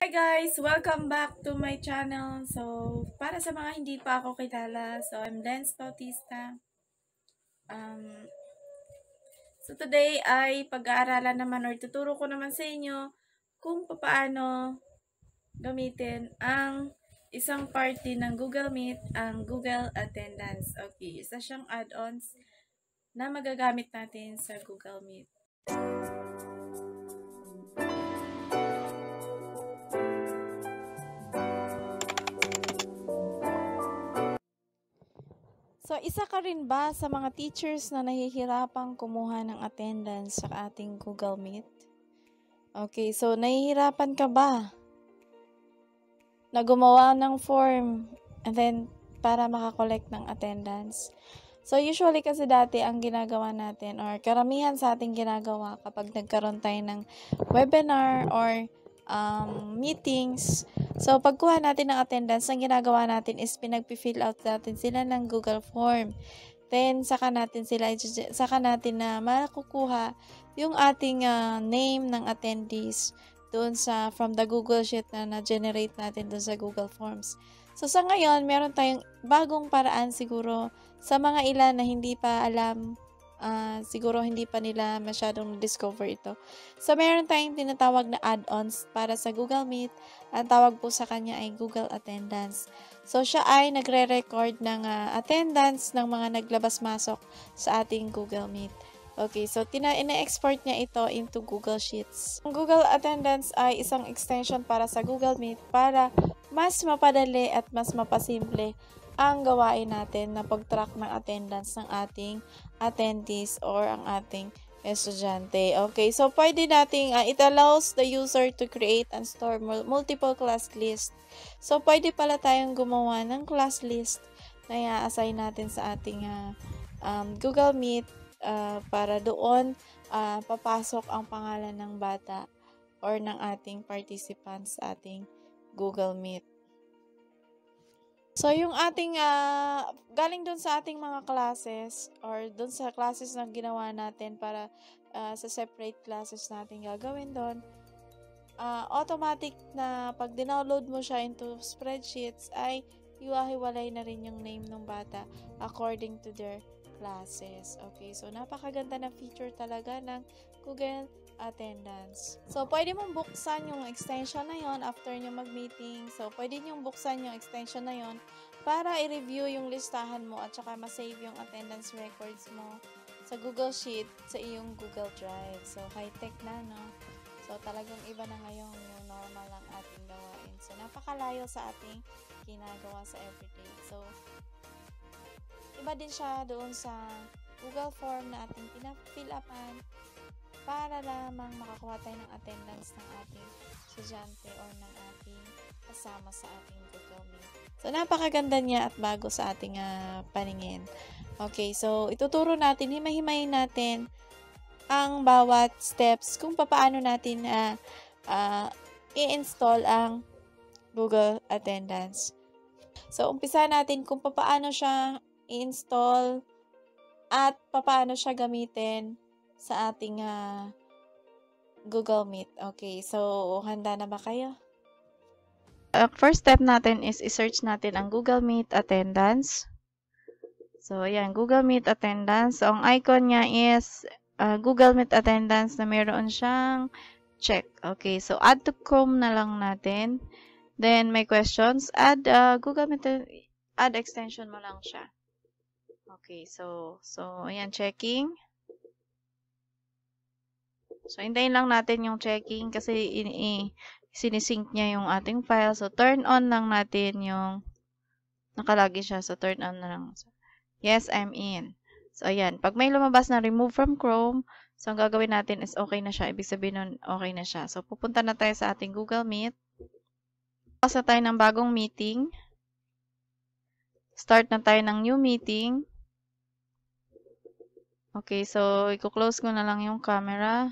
Hi guys! Welcome back to my channel. So, para sa mga hindi pa ako kilala, so I'm Lens Bautista. Um, so today ay pag-aaralan naman or tuturo ko naman sa inyo kung paano gamitin ang isang party ng Google Meet, ang Google Attendance. Okay, isa siyang add-ons na magagamit natin sa Google Meet. So, isa ka rin ba sa mga teachers na nahihirapang kumuha ng attendance sa ating Google Meet? Okay, so nahihirapan ka ba na gumawa ng form and then para makakollect ng attendance? So, usually kasi dati ang ginagawa natin or karamihan sa ating ginagawa kapag nagkaroon tayo ng webinar or meetings. So, pagkuha natin ng attendance, ang ginagawa natin is pinag-fill out natin sila ng Google Form. Then, saka natin na makukuha yung ating name ng attendees doon from the Google Sheet na na-generate natin doon sa Google Forms. So, sa ngayon, meron tayong bagong paraan siguro sa mga ilan na hindi pa alam, siguro hindi pa nila masyadong discover ito. So, meron tayong tinatawag na add-ons para sa Google Meet. Ang tawag po sa kanya ay Google Attendance. So, siya ay nagre-record ng attendance ng mga naglabas-masok sa ating Google Meet. Okay, so ina-export niya ito into Google Sheets. Ang Google Attendance ay isang extension para sa Google Meet para mas mapadali at mas mapasimple ang gawain natin na pag-track ng attendance ng ating attendees or ang ating estudyante. Okay, so pwede nating, it allows the user to create and store multiple class list. So, pwede pala tayong gumawa ng class list na i-assign natin sa ating Google Meet para doon papasok ang pangalan ng bata or ng ating participants sa ating Google Meet. So, yung ating, galing dun sa ating mga classes or dun sa classes na ginawa natin para sa separate classes natin gagawin dun, automatic na pag dinownload mo siya into spreadsheets ay iwahiwalay na rin yung name ng bata according to their classes. Okay, so napakaganda na feature talaga ng Google Attendance. So, pwede mong buksan yung extension na yon after nyo mag-meeting. So, pwede nyo buksan yung extension na yon para i-review yung listahan mo at saka ma-save yung attendance records mo sa Google Sheet sa iyong Google Drive. So, high-tech na, no? So, talagang iba na ngayon yung normal ang ating gawain. So, napakalayo sa ating ginagawa sa everyday. So, iba din siya doon sa Google Form na ating pina-fill upan para lamang makakuha tayo ng attendance ng ating estudyante or ng ating kasama sa ating Google Meet. So, napakaganda niya at bago sa ating paningin. Okay, so ituturo natin, himay-himayin natin ang bawat steps kung paano natin i-install ang Google Attendance. So, umpisa natin kung paano siya i-install at paano siya gamitin sa ating Google Meet. Okay, so handa na ba kayo? First step natin is i-search natin ang Google Meet Attendance. So, ayan, Google Meet Attendance. So, ang icon niya is Google Meet Attendance na mayroon siyang check. Okay, so add to Chrome na lang natin. Then, may questions. Add Google Meet, add extension mo lang siya. Okay, so ayan, checking. So, hintayin lang natin yung checking kasi sinisync niya yung ating file. So, turn on lang natin yung nakalagay siya. So, turn on na lang. So, yes, I'm in. So, ayan. Pag may lumabas na remove from Chrome, so, ang gagawin natin is okay na siya. Ibig sabihin nun, okay na siya. So, pupunta na tayo sa ating Google Meet. Pasa tayo ng bagong meeting. Start na tayo ng new meeting. Okay, so, i-close ko na lang yung camera.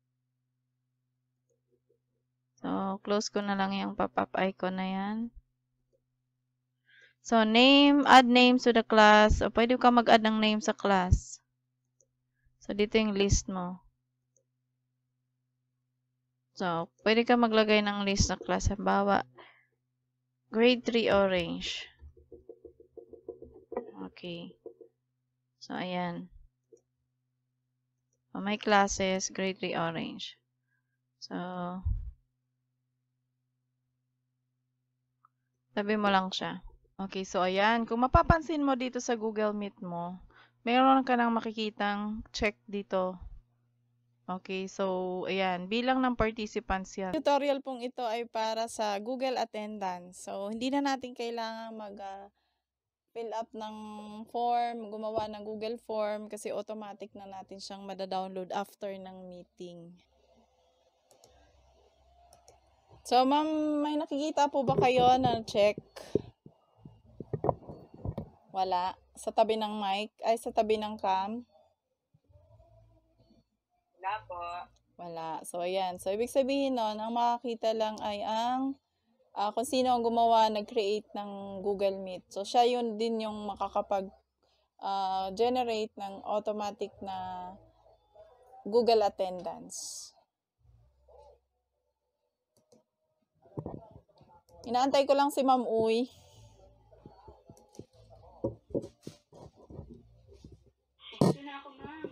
So, close ko na lang yung pop-up icon na yan. So, name, add names to the class. So, pwede ka mag-add ng name sa class. So, dito yung list mo. So, pwede ka maglagay ng list na class. Halimbawa, grade 3 orange. Okay. So, ayan. So, may classes, grade 3 orange. So, tabi mo lang siya. Okay, so ayan. Kung mapapansin mo dito sa Google Meet mo, meron ka nang makikitang check dito. Okay, so ayan. Bilang ng participants yan. Tutorial pong ito ay para sa Google Attendance. So, hindi na natin kailangan fill up ng form, gumawa ng Google Form kasi automatic na natin siyang mada-download after ng meeting. So, ma'am, may nakikita po ba kayo na check? Wala. Sa tabi ng mic? Ay, sa tabi ng cam? Wala po. Wala. So, ayan. So, ibig sabihin nun, ang makakita lang ay ang kung sino ang gumawa, nag-create ng Google Meet. So, siya yun din yung makakapag-generate ng automatic na Google Attendance. Inaantay ko lang si Ma'am Uy. Ito na ako, ma'am.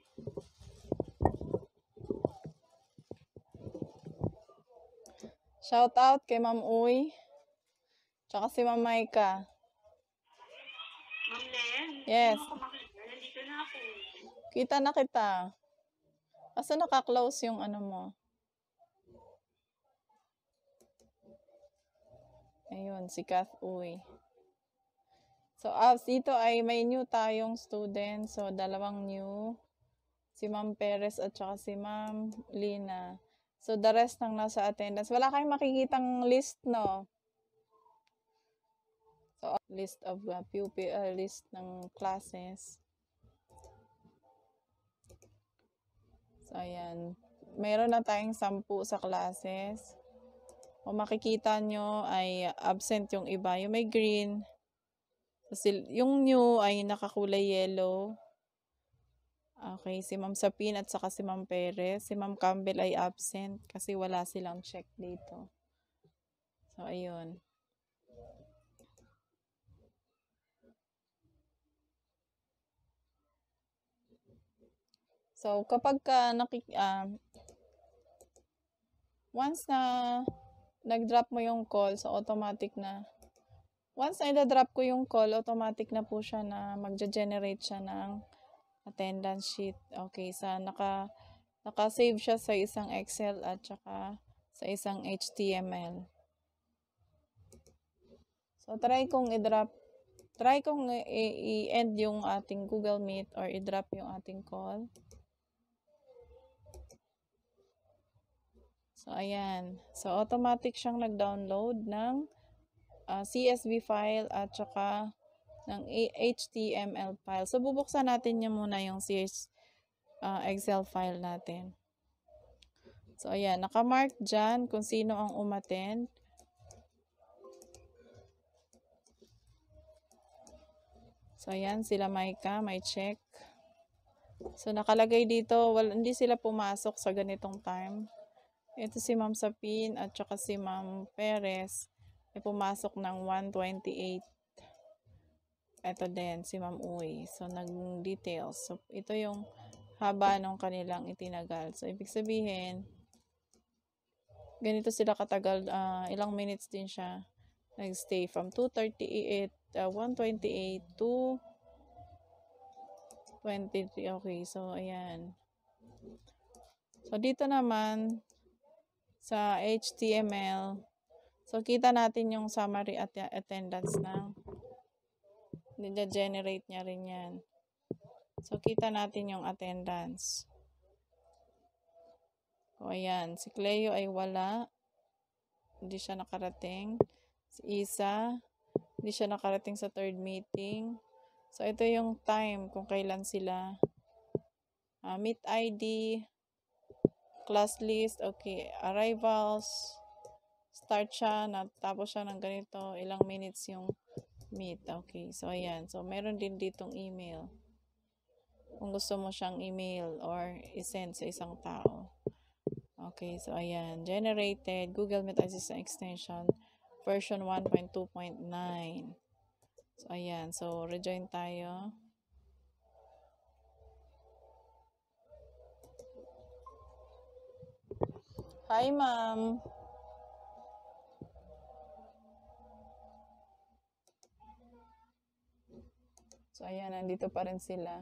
Shout out kay Ma'am Uy. Tsaka si Ma'am Maika. Ma'am Len? Yes. Hindi mo ako makita. Nandito na ako. Kita na kita. Asa naka-close yung ano mo? Ayun, si Kath Uy. So, dito ay may new tayong student. So, dalawang new. Si Ma'am Perez at saka si Ma'am Lina. So, the rest nang nasa attendance. Wala kayong makikitang list, no? So, list of pupil, list ng classes. So, ayan. Meron na tayong 10 sa classes. Kung makikita nyo ay absent yung iba. Yung may green. Yung new ay nakakulay yellow. Okay, si Ma'am Sapin at saka si Ma'am Perez. Si Ma'am Campbell ay absent kasi wala silang check dito. So, ayun. So, kapag once na nag-drop mo yung call, so automatic na. Once na i-drop ko yung call, automatic na po siya na magja-generate siya ng attendance sheet. Okay, naka-save siya sa isang Excel at saka sa isang HTML. So, try kong i-end yung ating Google Meet or i-drop yung ating call. So, ayan. So, automatic siyang nag-download ng CSV file at saka ng HTML file. So, bubuksan natin niya muna yung Excel file natin. So, ayan. Nakamark dyan kung sino ang umattend. So, ayan. Sila Maika, may check. So, nakalagay dito, hindi sila pumasok sa ganitong time. Ito si Ma'am Sapin at saka si Ma'am Perez ay pumasok ng 1:28. Ito din si Ma'am Uy. So, nag-details. So, ito yung haba ng kanilang itinagal. So, ibig sabihin, ganito sila katagal. Ilang minutes din siya nag-stay from 1:28 to 23. Okay, so, ayan. So, dito naman, sa HTML, so kita natin yung summary at attendance ng generate niya rin yan. So kita natin yung attendance. O ayan, si Cleo ay wala. Hindi siya nakarating. Si Isa, hindi siya nakarating sa third meeting. So ito yung time kung kailan sila. Meet ID, class list, okay, arrivals, start siya, natapos siya ng ganito, ilang minutes yung meet, okay, so ayan, so meron din ditong email, kung gusto mo siyang email or isend sa isang tao, Okay, so ayan, generated Google Meet Assistant Extension version 1.2.9. So ayan, so rejoin tayo. Hi, ma'am. So ayan, nandito pa rin sila.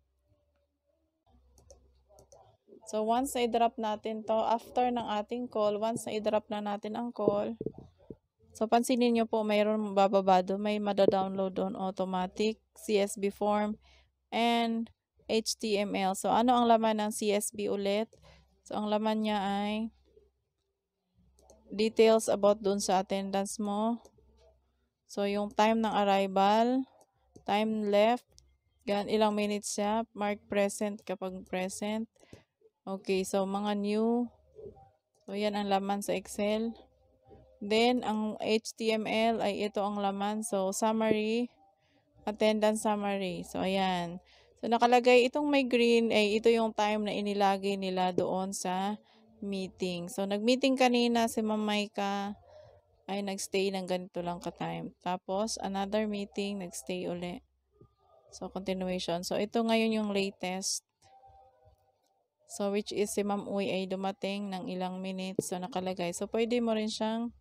So, once na-drop natin to, after ng ating call, once na-drop na natin ang call, so, pansinin nyo po, mayroon bababa doon, may mada-download doon, automatic, CSV form, and HTML. So, ano ang laman ng CSV ulit? So, ang laman niya ay details about doon sa attendance mo. So, yung time ng arrival, time left, ilang minutes siya, mark present kapag present. Okay, so mga new. So, yan ang laman sa Excel. Then, ang HTML ay ito ang laman. So, summary, attendance summary. So, ayan. So, nakalagay itong may green ay ito yung time na inilagay nila doon sa meeting. So, nag-meeting kanina si Ma'am Maika ay nagstay ng ganito lang ka-time. Tapos, another meeting, nagstay uli. So, continuation. So, ito ngayon yung latest. So, which is si Ma'am Uy ay dumating ng ilang minutes. So, nakalagay. So, pwede mo rin siyang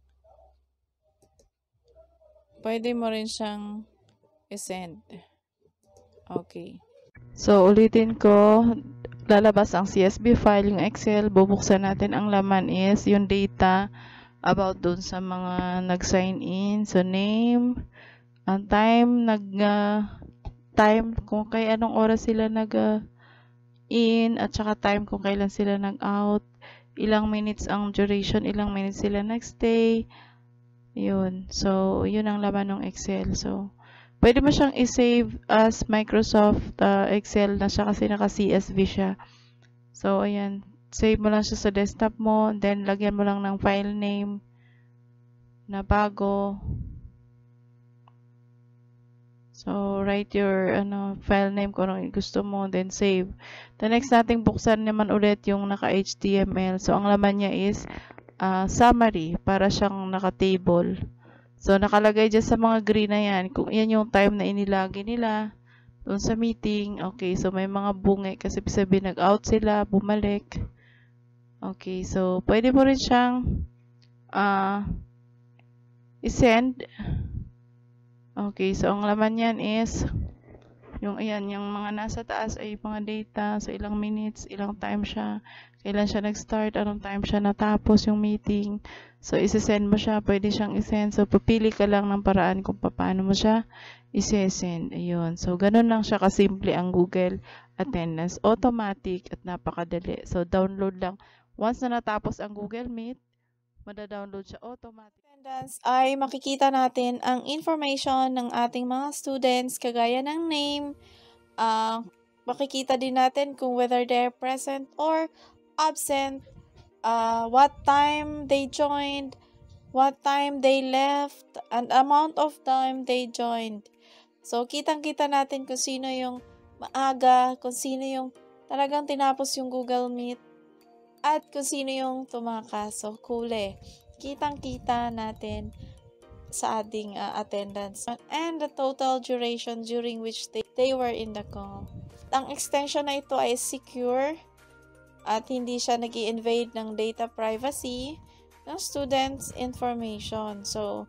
i-send. Okay. So, ulitin ko. Lalabas ang CSV file, yung Excel. Bubuksan natin. Ang laman is yung data about dun sa mga nag-sign in. So, name, ang time, time, kung kay anong oras sila in, at saka time kung kailan sila nag-out, ilang minutes ang duration, ilang minutes sila nag-stay, yun. So, yun ang laman ng Excel. So, pwede mo siyang i-save as Microsoft Excel na siya kasi naka-CSV siya. So, ayan. Save mo lang siya sa desktop mo, then lagyan mo lang ng file name na bago. So, write your file name kung anong gusto mo, then save. The next nating buksan naman ulit yung naka-HTML. So, ang laman niya is summary, para siyang naka-table. So, nakalagay dyan sa mga green na yan, kung yan yung time na inilagay nila doon sa meeting. Okay, so may mga bungi kasi sabi nag-out sila, bumalik. Okay, so pwede mo rin siyang i-send. Okay, so ang laman yan is yung mga nasa taas ay mga data, so ilang minutes, ilang time siya, kailan siya nag-start, anong time siya natapos yung meeting. So isi-send mo siya, pwede siyang i-send. So pipili ka lang ng paraan kung paano mo siya isi-send. Ayun. So ganun lang siya kasimple ang Google Attendance. Automatic at napakadali. So download lang. Once na natapos ang Google Meet, mada-download siya automatic. Attendance ay makikita natin ang information ng ating mga students kagaya ng name. Makikita din natin kung whether they're present or absent, what time they joined, what time they left, and amount of time they joined. So, kitang-kita natin kung sino yung maaga, kung sino yung talagang tinapos yung Google Meet, at kung sino yung tumakas. So, cool eh. Kitang-kita natin sa ating attendance. And the total duration during which they were in the call. Ang extension na ito ay secure at hindi siya nag-i-invade ng data privacy ng students' information. So,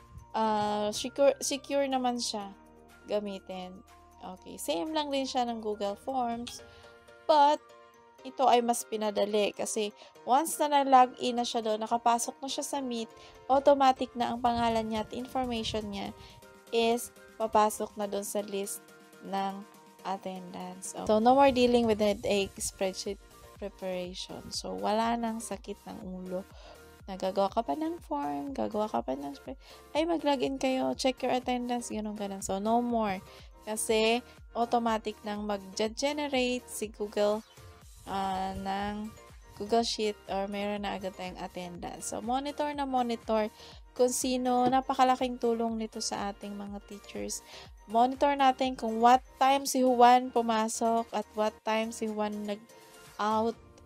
secure naman siya gamitin. Okay, same lang din siya ng Google Forms, but ito ay mas pinadali kasi once na nag-login na siya doon, nakapasok na siya sa Meet, automatic na ang pangalan niya at information niya is papasok na doon sa list ng attendance. So, no more dealing with headache spreadsheet preparation. So, wala nang sakit ng ulo. Nagagawa ka pa ng form, gagawa ka pa ng ay mag-login kayo, check your attendance, ganun. So, no more. Kasi, automatic nang mag-generate si Google ng Google Sheet or mayroon na agad tayong attendance. So, monitor kung sino, napakalaking tulong nito sa ating mga teachers. Monitor natin kung what time si Juan pumasok at what time si Juan nag-out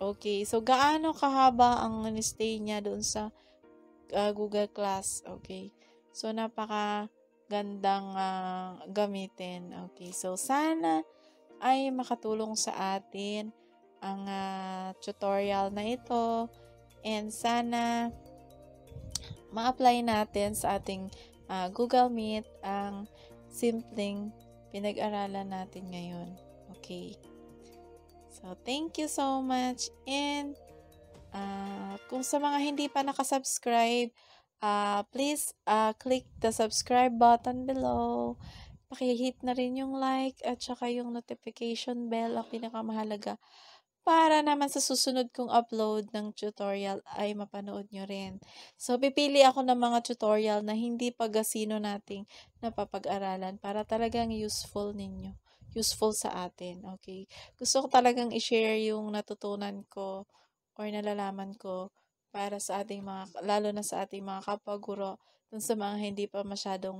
Okay, so gaano kahaba ang stay niya doon sa Google Class? Okay, so napaka gandang gamitin. Okay, so sana ay makatulong sa atin ang tutorial na ito, and sana ma-apply natin sa ating Google Meet ang simpleng pinag-aralan natin ngayon. Okay. So, thank you so much. And kung sa mga hindi pa nakasubscribe, please click the subscribe button below. Paki-hit na rin yung like at saka yung notification bell, ang pinakamahalaga, para naman sa susunod kong upload ng tutorial ay mapanood nyo rin. So, pipili ako ng mga tutorial na hindi pagasino nating napapag-aralan para talagang useful ninyo. Useful sa atin, okay? Gusto ko talagang i-share yung natutunan ko or nalalaman ko para sa ating mga, lalo na sa ating mga kapwa-guro, dun sa mga hindi pa masyadong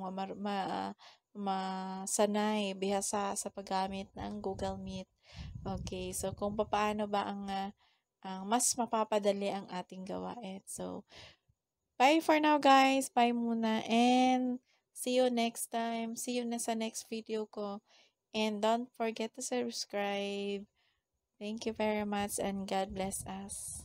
masanay, bihasa sa paggamit ng Google Meet. Okay, so kung paano ba ang mas mapapadali ang ating gawain. So, bye for now guys. Bye muna, and see you next time. See you na sa next video ko. And don't forget to subscribe. Thank you very much, and God bless us.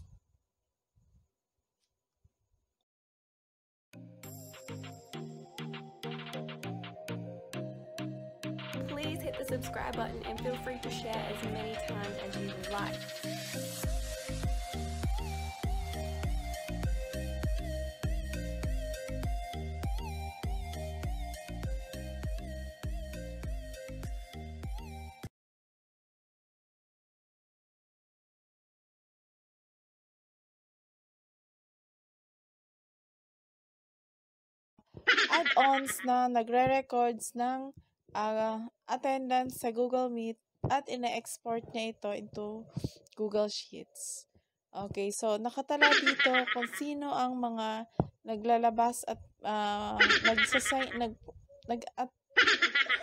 Please hit the subscribe button and feel free to share as many times as you like. Add-ons na nagre-records ng attendance sa Google Meet at ina-export niya ito into Google Sheets. Okay, so nakatala dito kung sino ang mga naglalabas at